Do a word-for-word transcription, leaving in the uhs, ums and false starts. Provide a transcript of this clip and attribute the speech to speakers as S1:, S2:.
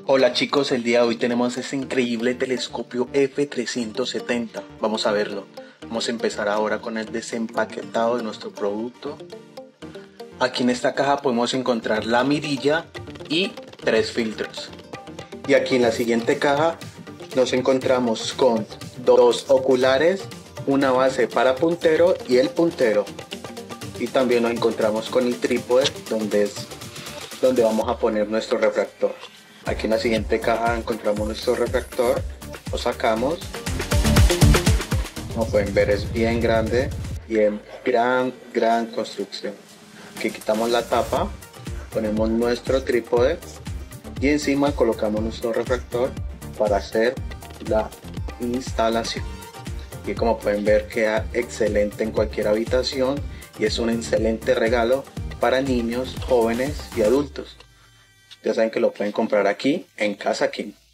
S1: Hola chicos, el día de hoy tenemos este increíble telescopio F trescientos setenta. Vamos a verlo. Vamos a empezar ahora con el desempaquetado de nuestro producto. Aquí en esta caja podemos encontrar la mirilla y tres filtros. Y aquí en la siguiente caja nos encontramos con dos oculares, una base para puntero y el puntero. Y también nos encontramos con el trípode donde es donde vamos a poner nuestro refractor. Aquí en la siguiente caja encontramos nuestro refractor, lo sacamos. Como pueden ver, es bien grande y en gran, gran construcción. Aquí quitamos la tapa, ponemos nuestro trípode y encima colocamos nuestro refractor para hacer la instalación. Y como pueden ver, queda excelente en cualquier habitación y es un excelente regalo para niños, jóvenes y adultos. Ya saben que lo pueden comprar aquí en Casa King.